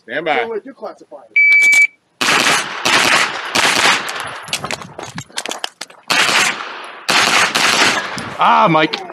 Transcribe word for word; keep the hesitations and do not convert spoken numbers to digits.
Stand by. So with your classifier. Ah, Mike.